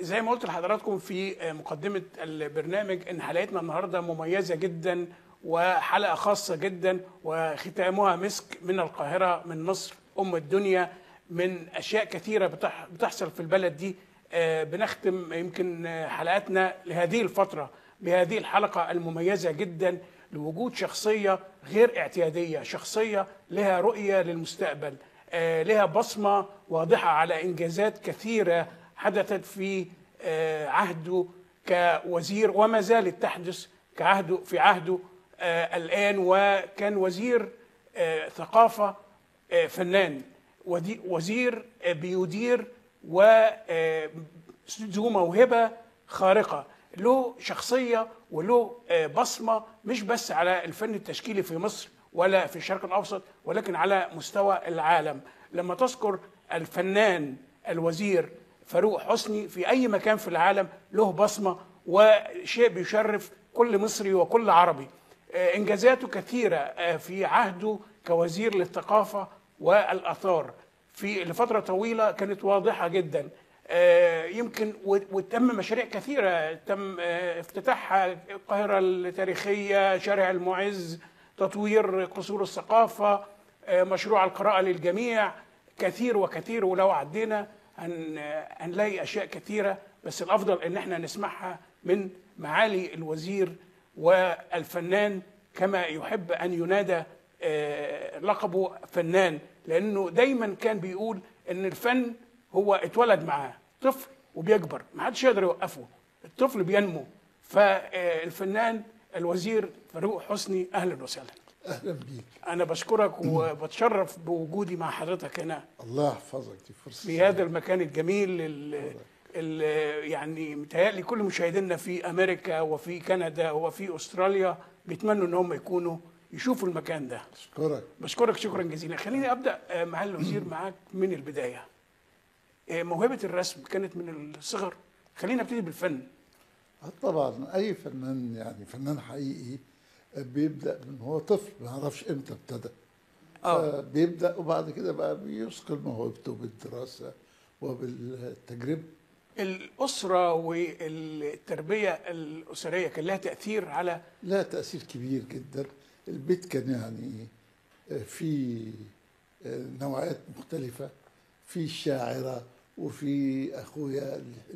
زي ما قلت لحضراتكم في مقدمة البرنامج ان حلقتنا النهاردة مميزة جدا وحلقة خاصة جدا وختامها مسك من القاهرة من مصر أم الدنيا، من أشياء كثيرة بتحصل في البلد دي. بنختم يمكن حلقاتنا لهذه الفترة بهذه الحلقة المميزة جدا لوجود شخصية غير اعتيادية، شخصية لها رؤية للمستقبل، لها بصمة واضحة على إنجازات كثيرة حدثت في عهده كوزير وما زالت تحدث في عهده الآن، وكان وزير ثقافة، فنان، وزير بيدير وذو موهبة خارقة، له شخصية وله بصمة مش بس على الفن التشكيلي في مصر ولا في الشرق الأوسط ولكن على مستوى العالم. لما تذكر الفنان الوزير فاروق حسني في أي مكان في العالم له بصمة وشيء بيشرف كل مصري وكل عربي. إنجازاته كثيرة في عهده كوزير للثقافة والآثار في لفترة طويلة كانت واضحة جدا. يمكن وتم مشاريع كثيرة تم افتتاحها، القاهرة التاريخية، شارع المعز، تطوير قصور الثقافة، مشروع القراءة للجميع، كثير وكثير. ولو عدينا هنلاقي أشياء كثيرة، بس الأفضل إن احنا نسمعها من معالي الوزير والفنان كما يحب أن ينادى لقبه فنان، لأنه دايما كان بيقول إن الفن هو اتولد معاه طفل وبيكبر، ما حدش يقدر يوقفه، الطفل بينمو. فالفنان الوزير فاروق حسني، أهلا وسهلا. أهلا بيك. أنا بشكرك وبتشرف بوجودي مع حضرتك هنا. الله يحفظك، دي فرصة في هذا المكان الجميل يعني متهيألي كل مشاهدينا في أمريكا وفي كندا وفي أستراليا بيتمنوا إن هم يكونوا يشوفوا المكان ده. بشكرك شكرا جزيلا. خليني أبدأ مع الوزير معاك من البداية. موهبة الرسم كانت من الصغر، خلينا نبتدي بالفن. طبعا أي فنان، يعني فنان حقيقي بيبدأ من هو طفل، ما يعرفش إمتى ابتدى. بيبدأ وبعد كده بقى بيثقل موهبته بالدراسة وبالتجربة. الأسرة والتربية الأسرية كان لها تأثير على؟ لها تأثير كبير جدا. البيت كان يعني في نوعيات مختلفة، في الشاعرة وفي أخويا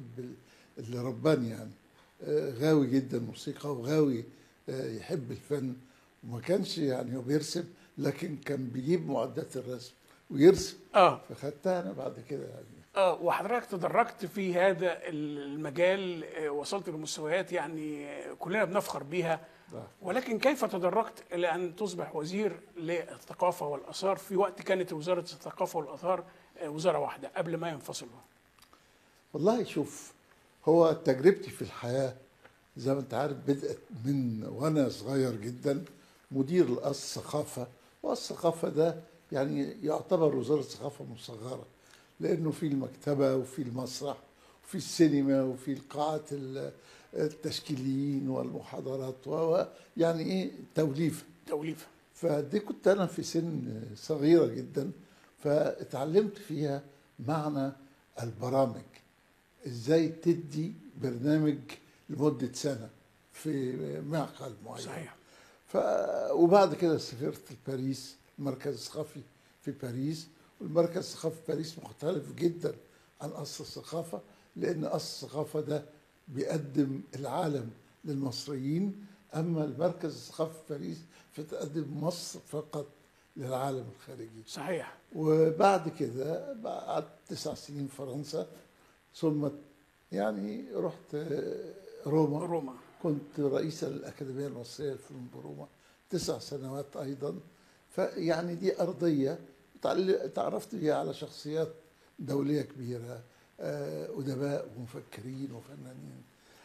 اللي رباني يعني غاوي جدا موسيقى وغاوي يحب الفن، وما كانش يعني هو بيرسم لكن كان بيجيب معدات الرسم ويرسم. فخدتها أنا بعد كده يعني. وحضرتك تدرجت في هذا المجال، وصلت لمستويات يعني كلنا بنفخر بيها. ولكن كيف تدرجت إلى أن تصبح وزير للثقافة والآثار في وقت كانت وزارة الثقافة والآثار وزارة واحدة قبل ما ينفصلوا؟ والله شوف، هو تجربتي في الحياة زي ما انت عارف بدأت من وانا صغير جدا مدير الثقافة، والثقافة ده يعني يعتبر وزارة الثقافة مصغرة، لأنه في المكتبة وفي المسرح وفي السينما وفي القاعات التشكيليين والمحاضرات يعني ايه توليفة. فدي كنت أنا في سن صغيرة جدا، فاتعلمت فيها معنى البرامج، ازاي تدي برنامج لمدة سنة في معقل معين. صحيح. وبعد كده سافرت لباريس، المركز الثقافي في باريس، والمركز الثقافي في باريس مختلف جدا عن قصر الثقافة، لأن قصر الثقافة ده بيقدم العالم للمصريين، أما المركز الثقافي في باريس فتقدم مصر فقط للعالم الخارجي. صحيح. وبعد كده قعدت 9 سنين فرنسا، ثم يعني رحت روما. كنت رئيس الأكاديمية المصرية للفنون بروما 9 سنوات أيضا. فيعني دي أرضية تعرفت بيها على شخصيات دولية كبيرة، أدباء ومفكرين وفنانين،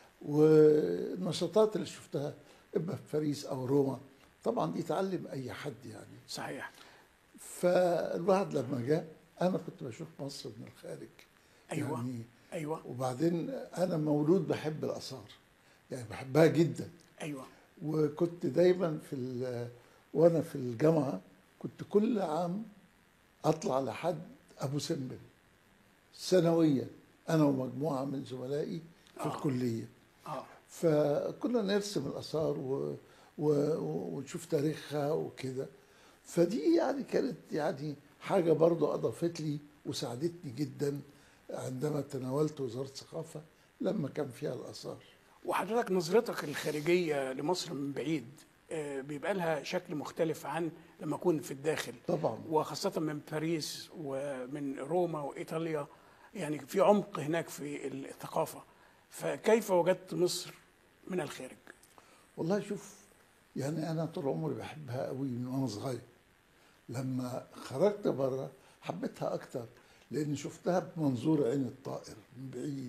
والنشاطات اللي شفتها إما في باريس أو روما طبعا دي تعلم أي حد يعني. صحيح. فالواحد لما جاء أنا كنت بشوف مصر من الخارج. أيوة. يعني أيوة. وبعدين أنا مولود بحب الآثار، يعني بحبها جدا. أيوة. وكنت دايما وأنا في الجامعة كنت كل عام أطلع لحد أبو سمبل سنويا انا ومجموعه من زملائي في الكليه. اه فكنا نرسم الاثار ونشوف تاريخها وكده. فدي يعني كانت يعني حاجه برضو اضافت لي وساعدتني جدا عندما تناولت وزاره الثقافه لما كان فيها الاثار. وحضرتك نظرتك الخارجيه لمصر من بعيد بيبقى لها شكل مختلف عن لما اكون في الداخل، طبعا وخاصه من باريس ومن روما وايطاليا، يعني في عمق هناك في الثقافه. فكيف وجدت مصر من الخارج؟ والله شوف، يعني انا طول عمري بحبها قوي من وانا صغير. لما خرجت بره حبيتها اكتر لان شفتها بمنظور عين الطائر من بعيد.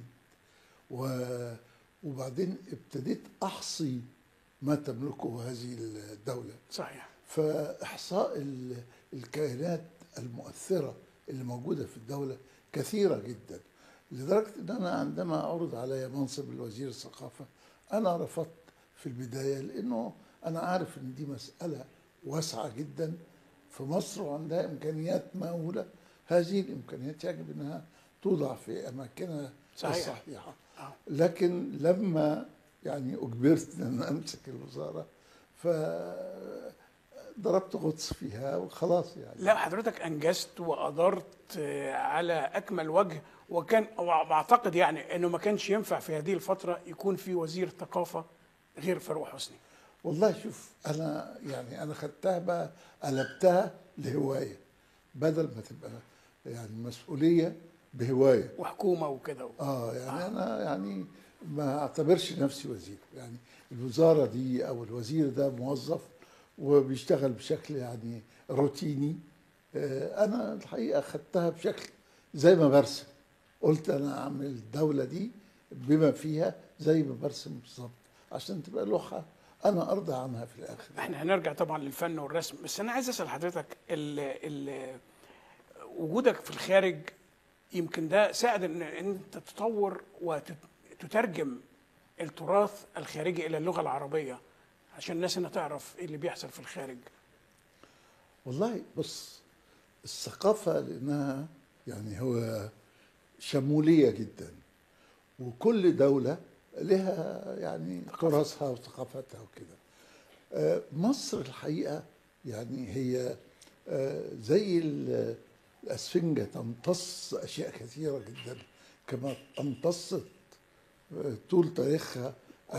وبعدين ابتديت احصي ما تملكه هذه الدوله. صحيح. فاحصاء الكائنات المؤثره اللي موجوده في الدوله كثيره جدا، لدرجه ان انا عندما عرض علي منصب الوزير الثقافه انا رفضت في البدايه، لانه انا عارف ان دي مساله واسعه جدا في مصر وعندها امكانيات مهوله. هذه الامكانيات يجب انها توضع في اماكنها صحيح. الصحيحه. لكن لما يعني اجبرت ان امسك الوزاره فضربت غطس فيها وخلاص يعني. لا حضرتك انجزت وادرت على اكمل وجه، وكان واعتقد يعني انه ما كانش ينفع في هذه الفتره يكون في وزير ثقافه غير فاروق حسني. والله شوف، انا يعني انا خدتها بقى قلبتها لهوايه بدل ما تبقى يعني مسؤوليه بهوايه وحكومه وكده. يعني انا يعني ما اعتبرش نفسي وزير. يعني الوزاره دي او الوزير ده موظف وبيشتغل بشكل يعني روتيني. انا الحقيقه خدتها بشكل زي ما برسم. قلت انا اعمل الدوله دي بما فيها زي ما برسم بالظبط عشان تبقى لوحه انا ارضى عنها في الاخر. احنا هنرجع طبعا للفن والرسم، بس انا عايز اسال حضرتك وجودك في الخارج يمكن ده ساعد ان انت تطور وتترجم التراث الخارجي الى اللغه العربيه عشان الناس انها تعرف ايه اللي بيحصل في الخارج. والله بص، الثقافه لانها يعني هو شموليه جدا، وكل دوله لها يعني تراثها وثقافتها وكده. مصر الحقيقه يعني هي زي الاسفنجه تمتص اشياء كثيره جدا، كما امتصت طول تاريخها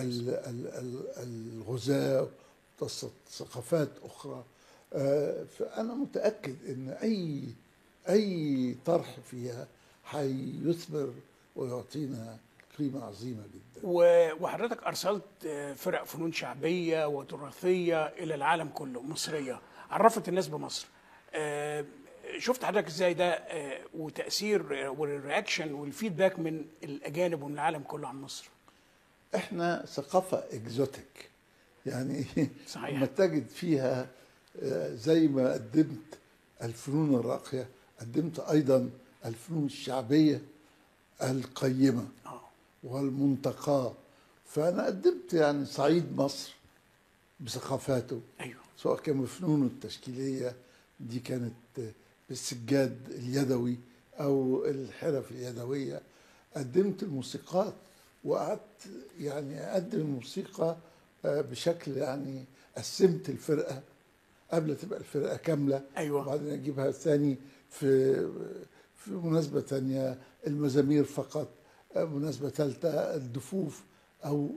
الغزاة، امتصت ثقافات اخرى. فانا متاكد ان اي طرح فيها هيثمر ويعطينا قيمه عظيمه جدا. وحضرتك ارسلت فرق فنون شعبيه وتراثيه الى العالم كله مصريه، عرفت الناس بمصر. شفت حضرتك ازاي ده وتاثير والرياكشن والفيدباك من الاجانب ومن العالم كله عن مصر؟ احنا ثقافه اكزوتيك يعني. صحيح. لما تجد فيها زي ما قدمت الفنون الراقيه، قدمت ايضا الفنون الشعبيه القيمه والمنتقاه. فانا قدمت يعني صعيد مصر بثقافاته. ايوه. سواء كان بفنونه التشكيليه، دي كانت بالسجاد اليدوي او الحرف اليدويه. قدمت الموسيقات وقعدت يعني اقدم الموسيقى بشكل يعني قسمت الفرقه قبل تبقى الفرقه كامله. ايوه. وبعدين اجيبها ثاني في مناسبه ثانيه المزامير فقط، مناسبه ثالثه الدفوف او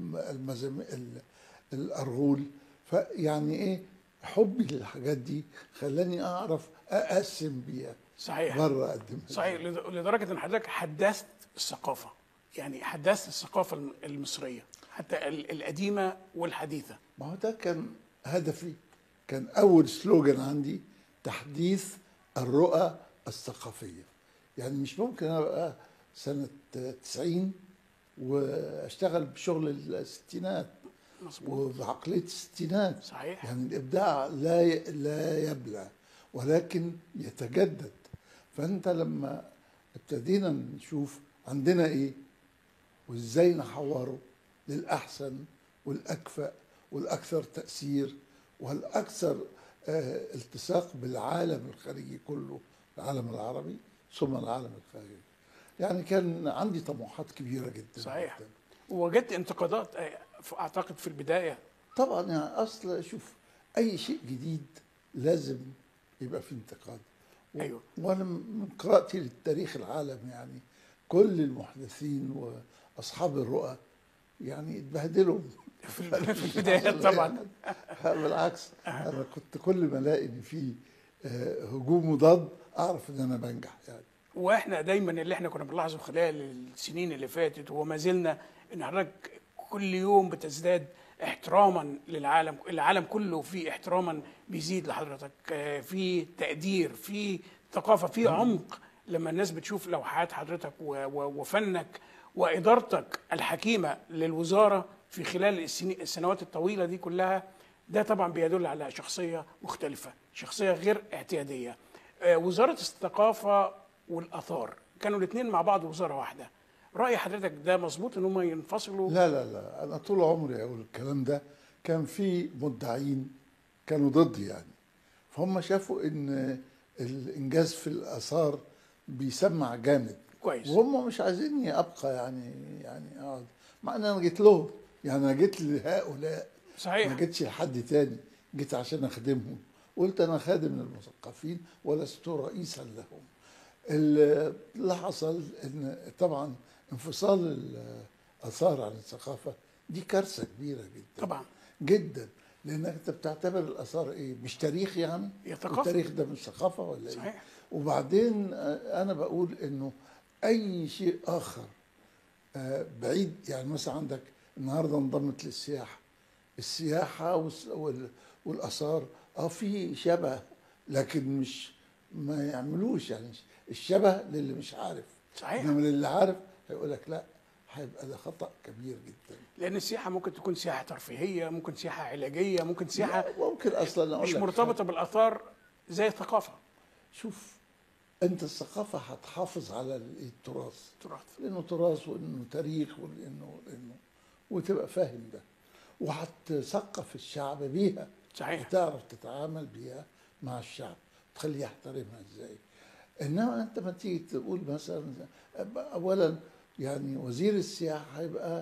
الارغول. فيعني ايه، حبي للحاجات دي خلاني اعرف اقسم بيها. صحيح. بره اقدمها. صحيح، لدرجه ان حضرتك حدثت الثقافه، يعني حدثت الثقافه المصريه حتى القديمه والحديثه. ما هو ده كان هدفي، كان اول سلوجان عندي تحديث الرؤى الثقافيه. يعني مش ممكن ابقى سنه 90 واشتغل بشغل الستينات. مظبوط. وبعقليه الستينات. صحيح. يعني الابداع لا يبلى ولكن يتجدد. فانت لما ابتدينا نشوف عندنا ايه وازاي نحوره للاحسن والاكفأ والاكثر تاثير والاكثر التصاق بالعالم الخارجي كله، العالم العربي ثم العالم الخارجي. يعني كان عندي طموحات كبيره جدا. صحيح. جدا. ووجدت انتقادات اعتقد في البدايه. طبعا يعني اصل شوف، اي شيء جديد لازم يبقى فيه انتقاد. ايوه. وانا من قراءتي للتاريخ العالم يعني كل المحدثين واصحاب الرؤى يعني اتبهدلوا في البدايات طبعا. يعني بالعكس، انا كنت كل ما الاقي ان في هجوم مضاد اعرف ان انا بنجح يعني. واحنا دايما اللي احنا كنا بنلاحظه خلال السنين اللي فاتت وما زلنا، ان حضرتك كل يوم بتزداد احتراما للعالم، العالم كله فيه احتراما بيزيد لحضرتك، في تقدير، في ثقافه، في عمق. لما الناس بتشوف لوحات حضرتك وفنك وادارتك الحكيمه للوزاره في خلال السنوات الطويله دي كلها، ده طبعا بيدل على شخصيه مختلفه، شخصيه غير اعتياديه. وزاره الثقافه والاثار كانوا الاثنين مع بعض وزاره واحده، راي حضرتك ده مظبوط ان هم ينفصلوا؟ لا لا لا، انا طول عمري اقول الكلام ده. كان في مدعين كانوا ضدي يعني، فهم شافوا ان الانجاز في الاثار بيسمع جامد كويس. وهم مش عايزيني ابقى يعني اقعد، مع ان انا جيت لهم يعني، انا جيت لهؤلاء صحيح. ما جيتش لحد تاني، جيت عشان اخدمهم. قلت انا خادم للمثقفين ولست رئيسا لهم. اللي حصل ان طبعا انفصال الاثار عن الثقافه دي كارثه كبيره جدا طبعا. جدا، لانك انت بتعتبر الاثار ايه؟ مش تاريخ يعني؟ هي ثقافه. والتاريخ ده مش ثقافه ولا ايه؟ صحيح. وبعدين انا بقول انه اي شيء اخر بعيد، يعني مثلا عندك النهارده انضمت للسياحه، السياحه والاثار في شبه، لكن مش ما يعملوش يعني الشبه للي مش عارف. صحيح. انما للي عارف هيقول لك لا، هيبقى ده خطأ كبير جدا. لان السياحه ممكن تكون سياحه ترفيهيه، ممكن سياحه علاجيه، ممكن سياحه ممكن اصلا اقول مش لك مرتبطه بالاثار زي الثقافه. شوف، انت الثقافه هتحافظ على التراث، تراث. لانه تراث وانه تاريخ وانه وتبقى فاهم ده، وهتثقف الشعب بيها. صحيح. وتعرف تتعامل بيها مع الشعب، تخليه يحترمها ازاي. انما انت ما تيجي تقول مثلا، اولا يعني وزير السياحه هيبقى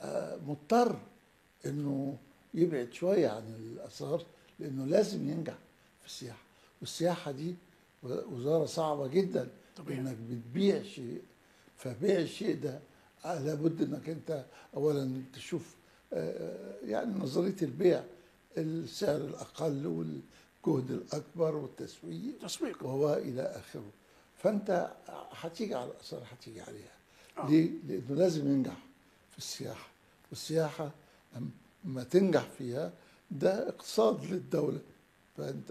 مضطر انه يبعد شويه عن الاثار، لانه لازم ينجح في السياحه، والسياحه دي وزاره صعبه جدا. طبيعي. انك بتبيع شيء، فبيع الشيء ده لابد انك انت اولا تشوف يعني نظريه البيع، السعر الاقل والجهد الاكبر والتسويق تسويق. وهو الى اخره. فانت هتيجي على الاثار، هتيجي عليها. آه. ليه؟ لانه لازم ينجح في السياحه، والسياحه لما تنجح فيها ده اقتصاد للدوله. فانت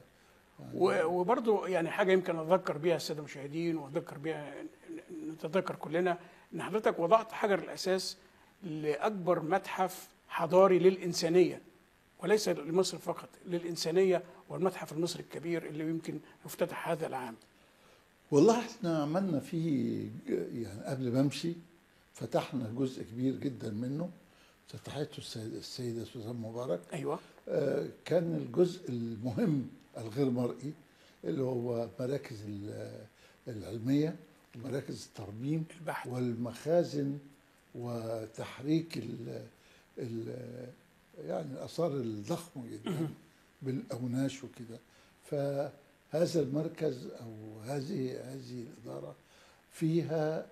يعني وبرضه يعني حاجه يمكن اتذكر بيها الساده المشاهدين واتذكر بيها، نتذكر كلنا ان حضرتك وضعت حجر الاساس لاكبر متحف حضاري للانسانيه، وليس لمصر فقط، للانسانيه، والمتحف المصري الكبير اللي يمكن يفتتح هذا العام. والله احنا عملنا فيه يعني قبل ما امشي فتحنا جزء كبير جدا منه، فتحته السيده سوزان مبارك. ايوه. كان الجزء المهم الغير مرئي اللي هو مراكز العلميه ومراكز الترميم، البحث. والمخازن وتحريك ال يعني الاثار الضخمه جدا بالاوناش وكده. فهذا المركز او هذه الاداره فيها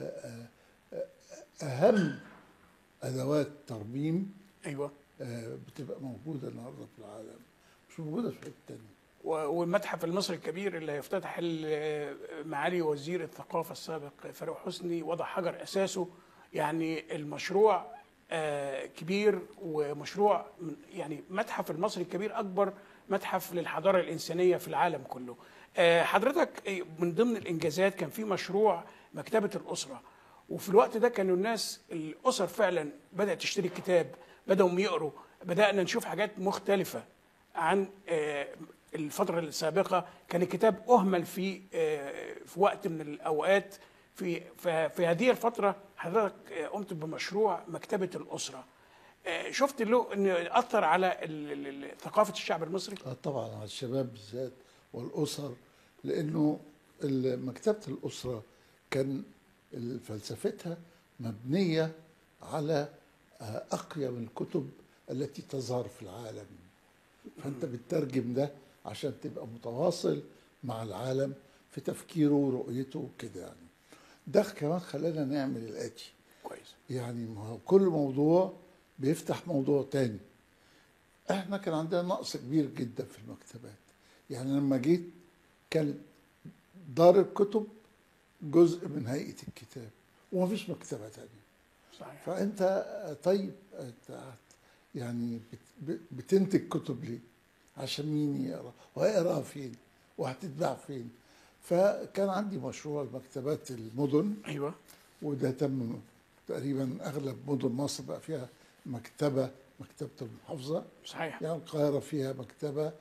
اهم ادوات ترميم ايوه. بتبقى موجوده النهارده في العالم، مش موجوده في حته ثانيه. والمتحف المصري الكبير اللي هيفتتح معالي وزير الثقافه السابق فاروق حسني وضع حجر اساسه. يعني المشروع كبير، ومشروع يعني متحف المصري الكبير اكبر متحف للحضاره الانسانيه في العالم كله. حضرتك من ضمن الانجازات كان في مشروع مكتبه الاسره، وفي الوقت ده كانوا الاسر فعلا بدات تشتري الكتاب، بداوا يقروا، بدانا نشوف حاجات مختلفه عن الفتره السابقه. كان الكتاب اهمل في وقت من الاوقات. في هذه الفتره حضرتك قمت بمشروع مكتبه الاسره. شفت له انه اثر على ثقافه الشعب المصري؟ طبعا على الشباب بالذات والاسر، لانه مكتبه الاسره كان فلسفتها مبنية على أقيم الكتب التي تظهر في العالم. فأنت بتترجم ده عشان تبقى متواصل مع العالم في تفكيره ورؤيته وكده يعني. ده كمان خلانا نعمل الآتي. كويس. يعني ما هو كل موضوع بيفتح موضوع تاني. احنا كان عندنا نقص كبير جدا في المكتبات. يعني لما جيت كان دار الكتب جزء من هيئة الكتاب ومفيش مكتبة تانية. صحيح. فأنت طيب أنت يعني بتنتج كتب ليه؟ عشان مين يقرأ؟ وهيقراها فين؟ وهتتباع فين؟ فكان عندي مشروع مكتبات المدن. ايوه. وده تم تقريبا أغلب مدن مصر بقى فيها مكتبة المحافظة. صحيح. يعني القاهرة فيها مكتبة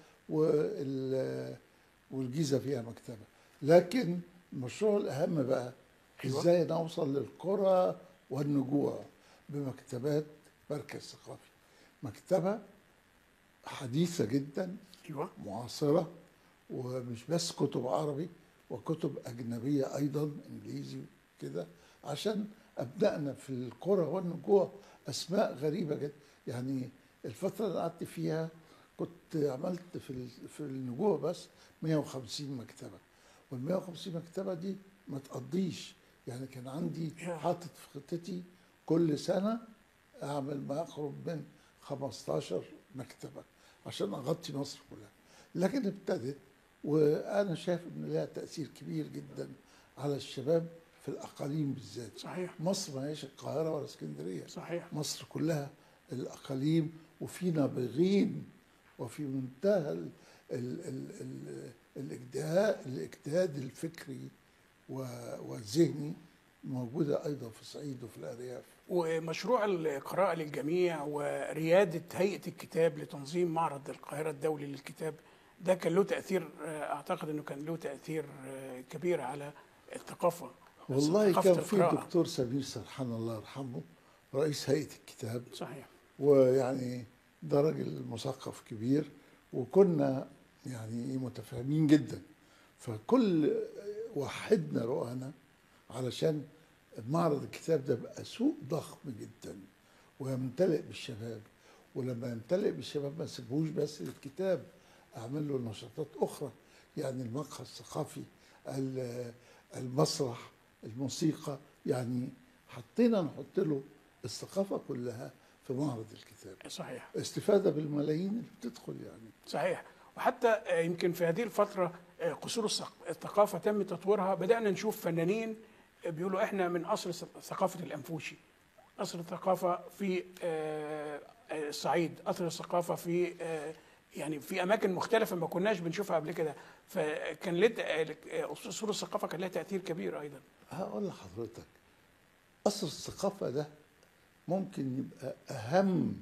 والجيزة فيها مكتبة. لكن المشروع الأهم بقى أيوة. إزاي نوصل للقرى والنجوع بمكتبات مركز ثقافي. مكتبة حديثة جدا. ايوه. معاصرة. ومش بس كتب عربي وكتب أجنبية أيضا إنجليزي كده عشان أبدأنا في القرى والنجوع أسماء غريبة جدا. يعني الفترة اللي قعدت فيها كنت عملت في النجوع بس 150 مكتبة. وال 150 مكتبة دي ما تقضيش. يعني كان عندي حاطط في خطتي كل سنة أعمل ما يقرب من 15 مكتبة عشان أغطي مصر كلها. لكن ابتدت وأنا شايف إن لها تأثير كبير جدا على الشباب في الأقاليم بالذات. صحيح. مصر ما هيش القاهرة ولا اسكندرية. صحيح. مصر كلها الأقاليم وفي نابغين وفي منتهى الاجتهاد الفكري والذهني موجودة أيضا في الصعيد وفي الأرياف. ومشروع القراءة للجميع وريادة هيئة الكتاب لتنظيم معرض القاهرة الدولي للكتاب ده كان له تأثير، أعتقد أنه كان له تأثير كبير على الثقافة. والله ثقافة كان في القراءة. الدكتور سمير سرحان الله يرحمه رئيس هيئة الكتاب. صحيح. ويعني ده راجل مثقف كبير وكنا يعني متفاهمين جدا. فكل وحدنا رؤانا علشان معرض الكتاب ده بقى سوق ضخم جدا ويمتلئ بالشباب. ولما يمتلئ بالشباب ما سيبوش بس للكتاب، اعمل له نشاطات اخرى. يعني المقهى الثقافي، المسرح، الموسيقى. يعني حطينا نحط له الثقافه كلها في معرض الكتاب. صحيح. استفاده بالملايين اللي بتدخل يعني. صحيح. وحتى يمكن في هذه الفترة قصور الثقافة تم تطويرها. بدأنا نشوف فنانين بيقولوا احنا من أصل ثقافة الأنفوشي، أصل الثقافة في الصعيد، أصل الثقافة في يعني في أماكن مختلفة ما كناش بنشوفها قبل كده. فكان أصول الثقافة كان لها تأثير كبير أيضا. هقول لحضرتك أصل الثقافة ده ممكن يبقى أهم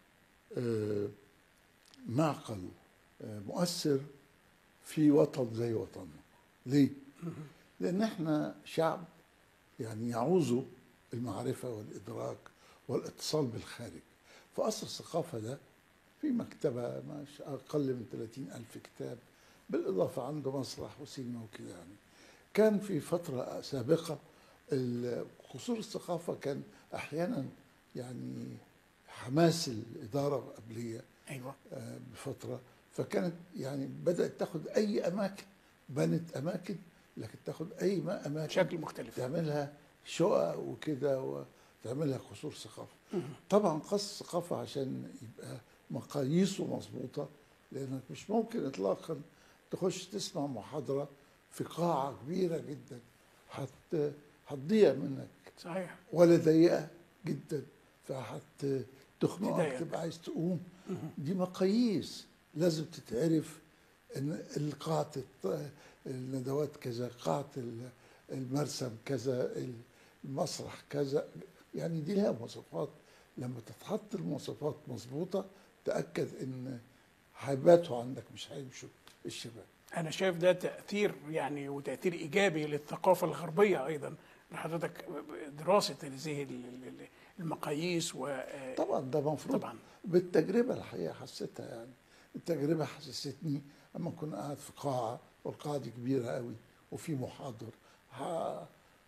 معقل مؤثر في وطن زي وطننا. ليه؟ لأن احنا شعب يعني يعوز المعرفة والإدراك والاتصال بالخارج. فأصل الثقافة ده في مكتبة مش أقل من 30,000 كتاب، بالإضافة عنده مسرح وسينما وكده. يعني كان في فترة سابقة قصور الثقافة كان أحيانا يعني حماس الإدارة قبلية. أيوة. بفترة فكانت يعني بدأت تاخد أي أماكن، بنت أماكن لكن تاخد أي أماكن بشكل مختلف، تعملها شقق وكده وتعملها قصور ثقافة. طبعا قصر الثقافة عشان يبقى مقاييسه مظبوطة، لأنك مش ممكن إطلاقا تخش تسمع محاضرة في قاعة كبيرة جدا هتضيع منك. صحيح. ولا ضيقة جدا فهتخنقك تبقى عايز تقوم. دي مقاييس لازم تتعرف. ان قاعة الندوات كذا، قاعة المرسم كذا، المسرح كذا. يعني دي لها مواصفات. لما تتحط المواصفات مظبوطة تأكد ان هيباتوا عندك مش هيمشوا الشباب. أنا شايف ده تأثير يعني وتأثير إيجابي للثقافة الغربية أيضا لحضرتك، دراسة هذه المقاييس. طبعا ده مفروض. طبعا بالتجربة الحقيقة حسيتها. يعني التجربة حسستني أما كنا قاعد في قاعة والقاعة دي كبيرة قوي وفي محاضر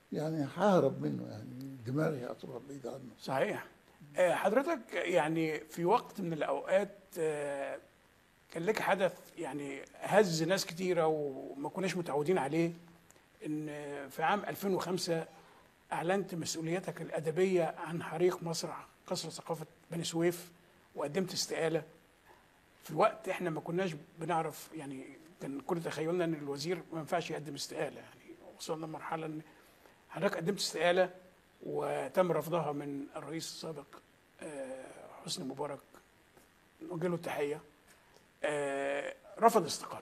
يعني ههرب منه، يعني دماغي هتروح بعيد عنه. صحيح. حضرتك يعني في وقت من الأوقات كان لك حدث يعني هز ناس كتيرة وما كناش متعودين عليه، إن في عام 2005 أعلنت مسؤوليتك الأدبية عن حريق مسرح قصر ثقافة بني سويف، وقدمت استقالة في وقت إحنا ما كناش بنعرف، يعني كان كل تخيلنا إن الوزير ما ينفعش يقدم استقالة، يعني وصلنا لمرحلة إن حضرتك قدمت استقالة وتم رفضها من الرئيس السابق حسني مبارك، نوجه له التحية، رفض استقالة.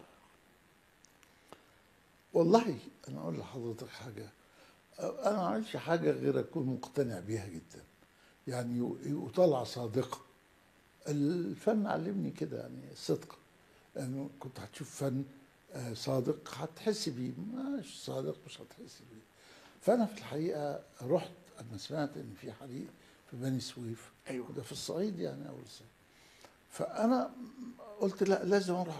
والله انا اقول لحضرتك حاجه، انا ما عملتش حاجه غير اكون مقتنع بيها جدا، يعني وطالعه صادقه. الفن علمني كده، يعني الصدق، يعني كنت هتشوف فن صادق هتحس بيه، مش صادق مش هتحس بيه. فانا في الحقيقه رحت اما سمعت ان في حريق في بني سويف، أيوه. وده في الصعيد يعني اول الصعيد، فانا قلت لا لازم اروح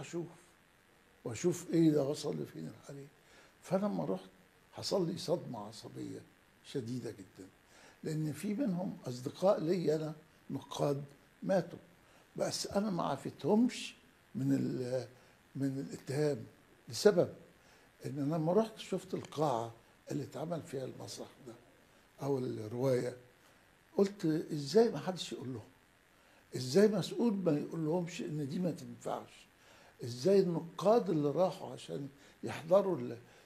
واشوف ايه ده وصل لفين الحريق. فلما رحت حصل لي صدمه عصبيه شديده جدا، لان في منهم اصدقاء لي انا نقاد ماتوا، بس انا ما عافتهمش من الاتهام، لسبب ان انا لما رحت شفت القاعه اللي اتعمل فيها المسرح ده او الروايه، قلت ازاي ما حدش يقول لهم؟ ازاي مسؤول ما يقول لهمش ان دي ما تنفعش؟ ازاي النقاد اللي راحوا عشان يحضروا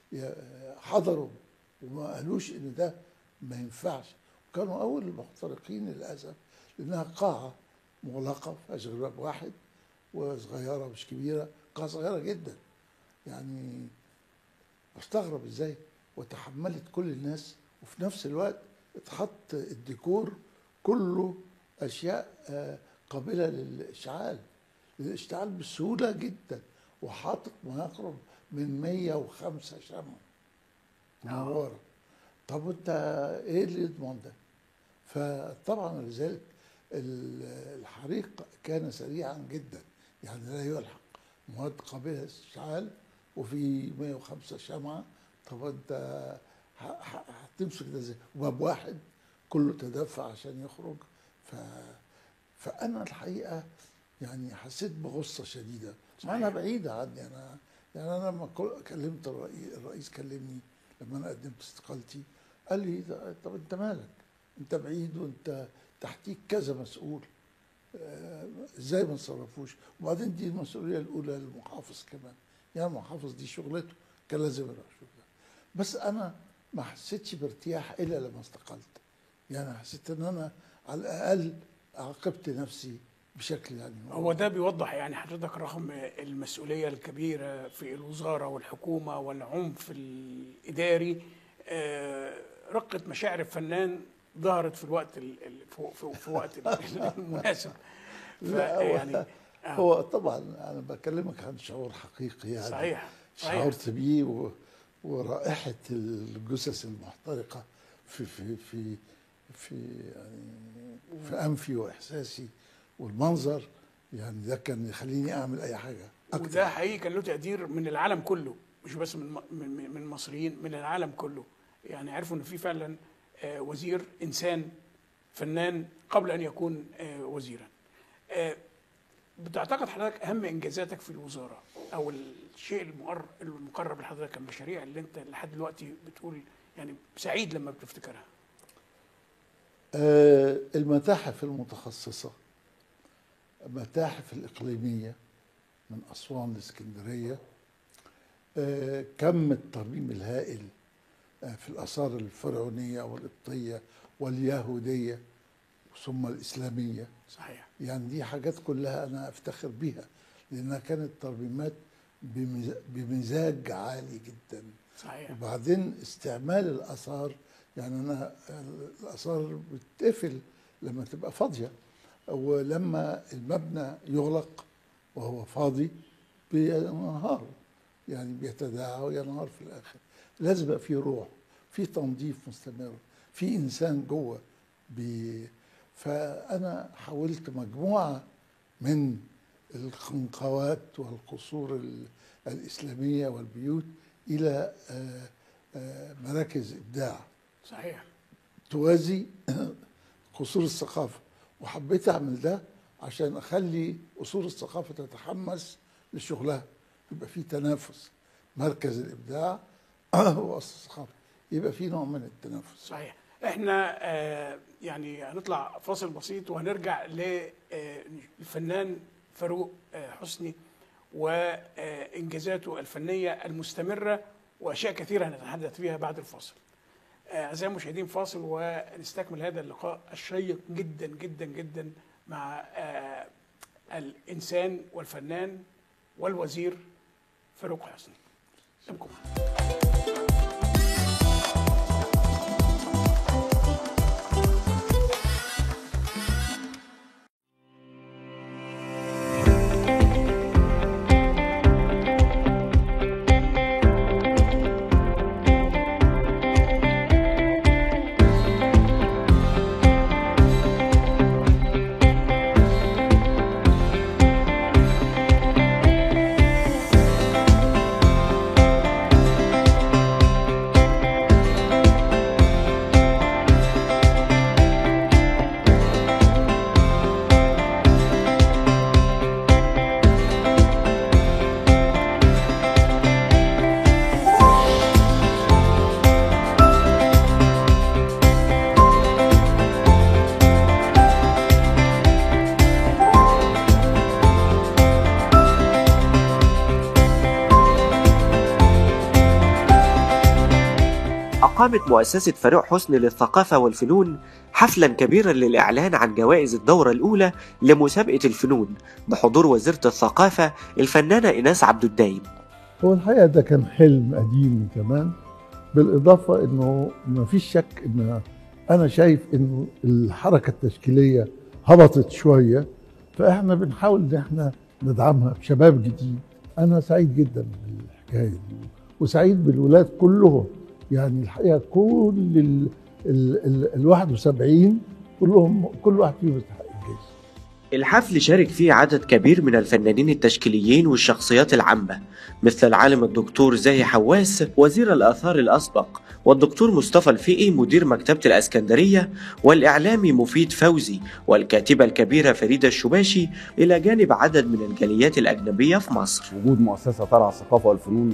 حضروا وما قالوش ان ده ما ينفعش؟ وكانوا اول المحترقين للاسف، لانها قاعه مغلقه فيهاش غير باب واحد وصغيره مش كبيره، قاعه صغيره جدا، يعني بستغرب ازاي وتحملت كل الناس، وفي نفس الوقت اتحط الديكور كله اشياء قابله للاشتعال بسهوله جدا، وحاطط ما يقرب من 105 شمع منوره. طب وانت ايه اللي يضمن ده؟ فطبعا لذلك الحريق كان سريعا جدا، يعني لا يلحق، مواد قابله للاشتعال وفي 105 شمعه. طب انت هتمسك ده ازاي؟ وباب واحد كله تدفع عشان يخرج. ف فانا الحقيقه يعني حسيت بغصه شديده، مع انها بعيده عني. انا يعني انا لما كلمت الرئيس كلمني لما انا قدمت استقالتي، قال لي طب انت مالك؟ انت بعيد وانت تحتيك كذا مسؤول، ازاي ما نصرفوش؟ وبعدين دي المسؤوليه الاولى للمحافظ كمان، يعني المحافظ دي شغلته، كان لازم يروح شغله. بس انا ما حسيتش بارتياح الا لما استقلت، يعني حسيت ان انا على الاقل عاقبت نفسي بشكل يعني هو ده بيوضح يعني حضرتك رغم المسؤولية الكبيرة في الوزارة والحكومة والعنف الإداري، رقة مشاعر الفنان ظهرت في الوقت في وقت المناسب. لا فيعني هو طبعا انا بكلمك عن شعور حقيقي، يعني صحيح شعرت بيه، ورائحه الجثث المحترقه في يعني في انفي واحساسي، والمنظر يعني ده كان يخليني اعمل اي حاجه اكتر. وده حقيقي كان له تقدير من العالم كله، مش بس من المصريين، من العالم كله. يعني عرفوا ان في فعلا وزير انسان فنان قبل ان يكون وزيرا. بتعتقد حضرتك اهم انجازاتك في الوزاره او الشيء المقرب لحضرتك المشاريع اللي انت لحد دلوقتي بتقول يعني سعيد لما بتفتكرها؟ المتاحف المتخصصه، المتاحف الاقليميه من اسوان لاسكندريه، كم الترميم الهائل في الآثار الفرعونية والقبطية واليهودية ثم الإسلامية. صحيح. يعني دي حاجات كلها أنا أفتخر بيها، لأنها كانت ترميمات بمزاج عالي جدا. صحيح. وبعدين استعمال الآثار، يعني أنا الآثار بتقفل لما تبقى فاضية، ولما المبنى يغلق وهو فاضي بينهار، يعني بيتداعى وينهار في الآخر. لازم يبقى في روح، في تنظيف مستمر، في انسان جوه. فانا حولت مجموعه من الخنقوات والقصور الاسلاميه والبيوت الى مراكز ابداع صحيح. توازي قصور الثقافة، وحبيت أعمل ده عشان أخلي أصول الثقافة تتحمس لشغلها، يبقى في تنافس. مركز الإبداع وأصل الثقافة يبقى في نوع من التنافس. صحيح. احنا يعني هنطلع فاصل بسيط وهنرجع للفنان فاروق حسني وإنجازاته الفنية المستمرة وأشياء كثيرة هنتحدث فيها بعد الفاصل. أعزائي المشاهدين، فاصل ونستكمل هذا اللقاء الشيق جدا جدا جدا مع الإنسان والفنان والوزير فاروق حسني. ابقوا قامت مؤسسة فاروق حسني للثقافة والفنون حفلا كبيرا للإعلان عن جوائز الدورة الأولى لمسابقة الفنون بحضور وزيرة الثقافة الفنانة إيناس عبد الدايم. هو الحقيقة ده كان حلم قديم كمان، بالإضافة إنه ما فيش شك إن أنا شايف إنه الحركة التشكيلية هبطت شوية، فإحنا بنحاول إن إحنا ندعمها بشباب جديد. أنا سعيد جدا بالحكاية دي وسعيد بالولاد كلهم، يعني الحقيقة كل ال 71 كلهم، كل واحد فيهم يستحق الجائزة. الحفل شارك فيه عدد كبير من الفنانين التشكيليين والشخصيات العامة مثل العالم الدكتور زاهي حواس وزير الآثار الأسبق، والدكتور مصطفى الفقي مدير مكتبة الإسكندرية، والإعلامي مفيد فوزي، والكاتبة الكبيرة فريدة الشباشي، إلى جانب عدد من الجاليات الأجنبية في مصر. وجود مؤسسة ترعى الثقافة والفنون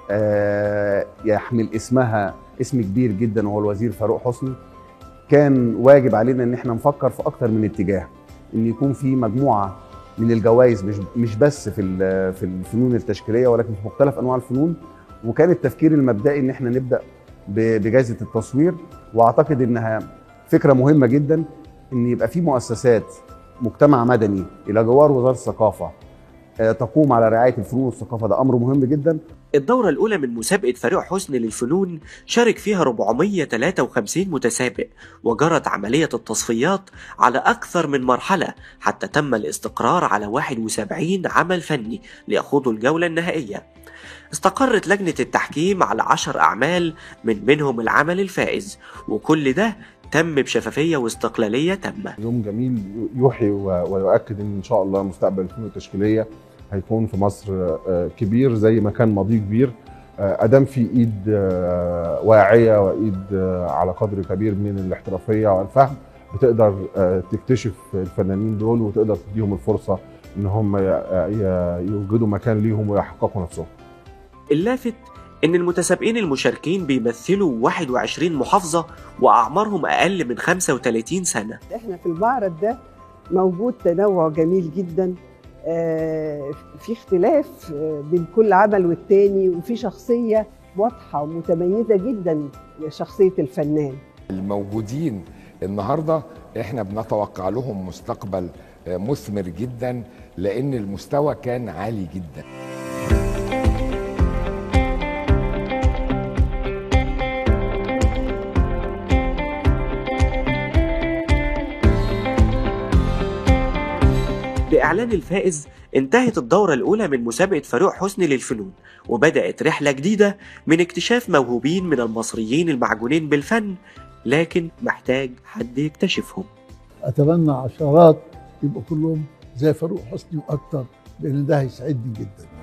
يحمل اسمها اسم كبير جدا وهو الوزير فاروق حسني، كان واجب علينا ان احنا نفكر في اكتر من اتجاه، ان يكون في مجموعه من الجوائز مش بس في الفنون التشكيليه ولكن في مختلف انواع الفنون. وكان التفكير المبدئي ان احنا نبدا بجائزه التصوير، واعتقد انها فكره مهمه جدا ان يبقى في مؤسسات مجتمع مدني الى جوار وزاره الثقافه تقوم على رعايه الفنون والثقافه. ده امر مهم جدا. الدورة الأولى من مسابقة فاروق حسني للفنون شارك فيها 453 متسابق، وجرت عملية التصفيات على أكثر من مرحلة حتى تم الاستقرار على 71 عمل فني ليخوضوا الجولة النهائية. استقرت لجنة التحكيم على 10 أعمال من بينهم العمل الفائز، وكل ده تم بشفافية واستقلالية تامة. يوم جميل يوحي ويؤكد ان شاء الله مستقبل الفنون التشكيليه هيكون في مصر كبير زي ما كان ماضيه كبير، ادام في ايد واعيه وايد على قدر كبير من الاحترافيه والفهم بتقدر تكتشف الفنانين دول وتقدر تديهم الفرصه ان هم يوجدوا مكان ليهم ويحققوا نفسهم. اللافت إن المتسابقين المشاركين بيمثلوا 21 محافظة وأعمارهم أقل من 35 سنة. احنا في المعرض ده موجود تنوع جميل جدا، في اختلاف بين كل عمل والتاني، وفي شخصية واضحة ومتميزة جدا شخصية الفنان. الموجودين النهاردة احنا بنتوقع لهم مستقبل مثمر جدا لأن المستوى كان عالي جدا. بإعلان الفائز انتهت الدورة الأولى من مسابقة فاروق حسني للفنون، وبدأت رحلة جديدة من اكتشاف موهوبين من المصريين المعجونين بالفن، لكن محتاج حد يكتشفهم. أتمنى عشرات يبقوا كلهم زي فاروق حسني وأكتر، لأن ده هيسعدني جدا.